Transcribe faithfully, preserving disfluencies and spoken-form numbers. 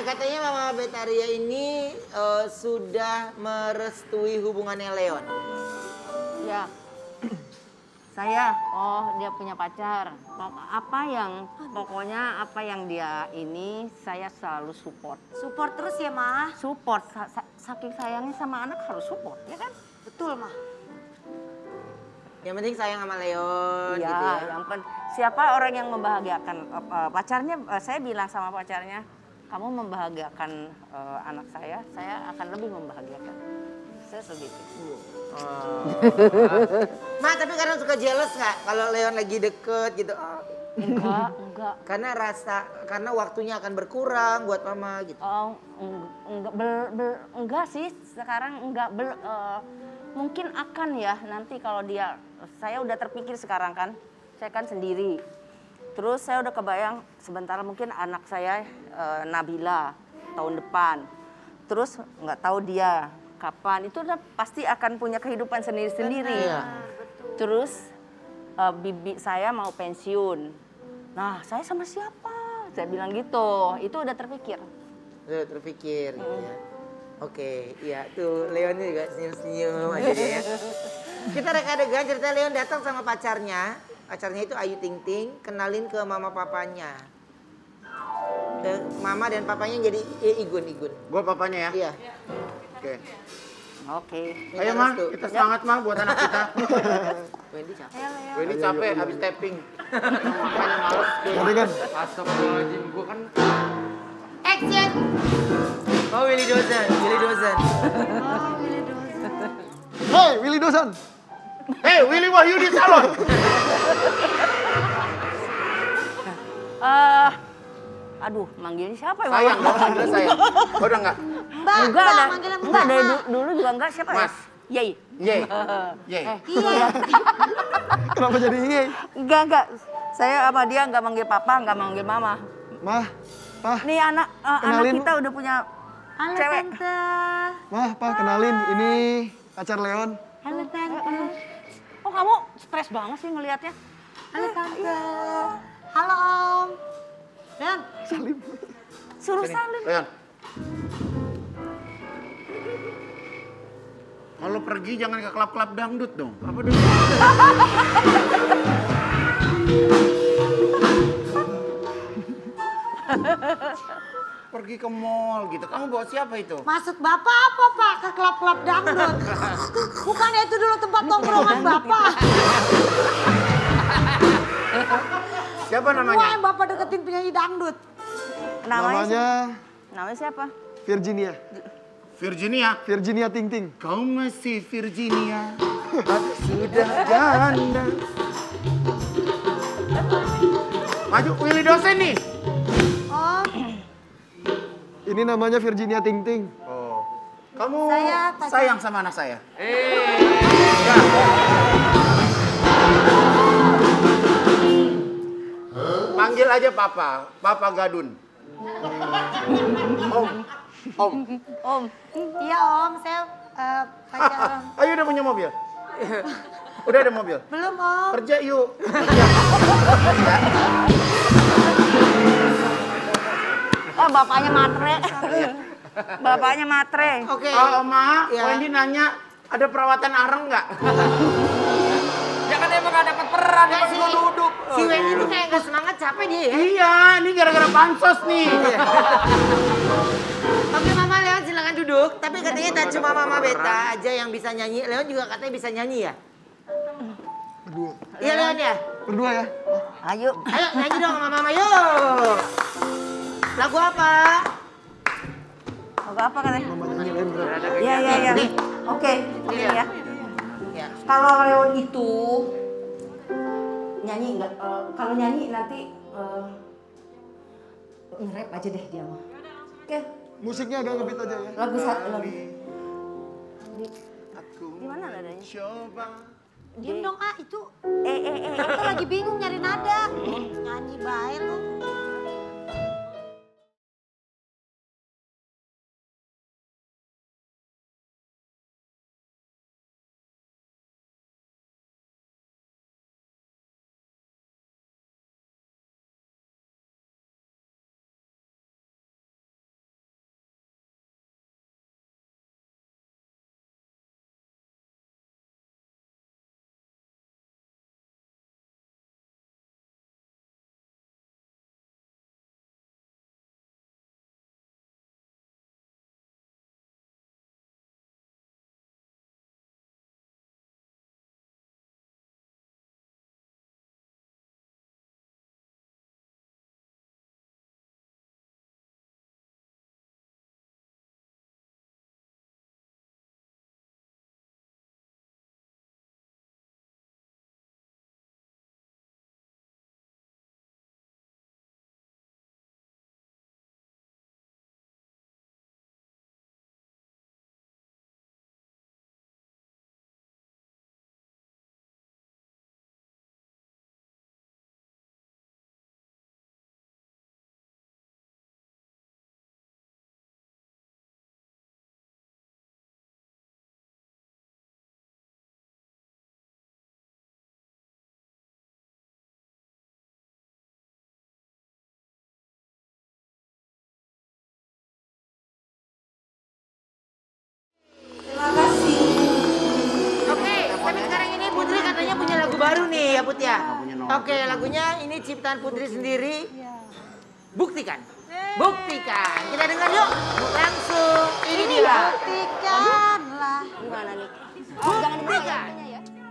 katanya Mama Betaria ini uh, sudah merestui hubungannya Leon. Ya. Saya, oh dia punya pacar. Apa yang, pokoknya apa yang dia ini, saya selalu support. Support terus ya, Ma? Support, sa sa saking sayangnya sama anak harus support, ya kan? Betul, Ma. Yang penting sayang sama Leon Ya, gitu ya. yang pen siapa orang yang membahagiakan uh, pacarnya, uh, saya bilang sama pacarnya, kamu membahagiakan uh, anak saya, saya akan lebih membahagiakan. Saya seperti itu. Oh. Ma, tapi kadang suka jealous nggak kalau Leon lagi deket gitu? Oh. Enggak, enggak. Karena rasa, karena waktunya akan berkurang buat Mama gitu. Oh, enggak, bel, bel, enggak sih, sekarang enggak, bel, uh, mungkin akan ya nanti kalau dia, saya udah terpikir sekarang kan, saya kan sendiri. Terus saya udah kebayang sebentar mungkin anak saya uh, Nabila tahun depan. Terus nggak tahu dia kapan, itu udah pasti akan punya kehidupan sendiri-sendiri. Iya. Terus uh, bibi saya mau pensiun. Nah, saya sama siapa? Saya bilang gitu. Itu udah terpikir. Udah terpikir gitu ya. Oke, iya tuh Leon juga senyum-senyum aja dia ya. Kita reka adegan cerita Leon datang sama pacarnya. Pacarnya itu Ayu Ting Ting, kenalin ke mama papanya. Eh, mama dan papanya jadi eh, Igun, Igun. Gua papanya ya? Iya. Oke. Oke. Minta Ayo, Ma, restu. kita semangat, Ma, buat anak kita. Wendy capek. Gue ini capek habis tapping. Makanya males. Jadi kan? Astagfirullahaladzim, gue kan... Action! Oh, Willy Dozan, Willy Dozan. Oh, Willy Dozan. Hey, Willy Dozan. Hei, Willy Wahyudi Salon! Eh, aduh, manggilnya siapa ya? Sayang, Mama? gak manggil sayang. Oh, udah enggak? Mbak, Enggak, Mbak, ada, manggilnya Mbak. enggak dari Ma. du- dulu juga enggak siapa Mas. ya? Yey. Yeay. Yeay. Eh, Iya. Kenapa jadi ini? enggak, enggak. Saya sama dia enggak manggil papa, enggak manggil mama. Mah, Pah, Nih anak eh, anak Kenalin. kita udah punya Halo, cewek. Tante. Mah, Pah, kenalin. Ini pacar Leon. Halo, Tante. Oh, kamu stres banget sih ngelihatnya. Halo, Tante. Halo, Om. Dan, Salim. Suruh Sini, salim. Leon. Kalau pergi jangan ke klub-klub dangdut dong. Apa dulu? Pergi ke mall gitu. Kamu bawa siapa itu? maksud Bapak apa, Pak? Ke klub-klub dangdut. Bukannya itu dulu tempat tongkrongan Bapak. Siapa Semua namanya? yang Bapak deketin penyanyi dangdut. Namanya, Namanya siapa? Namanya siapa? Virginia. Virginia. Virginia Ting Ting. Kau masih Virginia. Aku sudah janda. Maju Willy Dosen nih. Om, Ini namanya Virginia Ting Ting. Oh. Kamu Saya pacar- sayang sama anak saya? Panggil aja Papa, Papa Gadun. Om, Om. Om. iya Om, saya eh, pacar Om. Ayo udah punya mobil? Udah ada mobil? Belum Om. Kerja yuk. Kerja. Oh, bapaknya matre. Bapaknya matre. Oke. Oh, Oma, Ya. Wendy nanya, ada perawatan areng nggak? Ya kan emang gak dapat peran, Nggak emang sih. gua duduk. Si Wendy itu kayak gak semangat, capek dia ya. Iya, ini gara-gara pansos nih. Oke, Mama Leon silakan duduk. Tapi katanya tak cuma Mama Beta aja yang bisa nyanyi. Leon juga katanya bisa nyanyi ya? Berdua. Iya Leon ya? Berdua ya? Ayo. Ayo nyanyi dong sama Mama, yuk. Lagu apa? Lagu apa katanya? Mama nyanyi lain berapa? Iya, iya, iya. Nih. Oke, oke ya. Ya. Kalau Leon itu nyanyi enggak? Eh, kalau nyanyi nanti eh, nge-rap aja deh dia mah. Oke, Musiknya agak ngebit aja ya. lagu satu lagu. Di, Aku di mana nadanya? coba. Diem dong ah, itu. Eh, eh, eh. Kita lagi bingung nyari nada. Nyanyi baik loh. Put ya. Nggak punya note. Oke, lagunya ini ciptaan Putri sendiri. Buktikan. Buktikan. Kita dengar yuk. Langsung. Ini dia. Buktikanlah. Gimana nih? Oh, jangan dibeli ya. Buktikan. lagunya ya.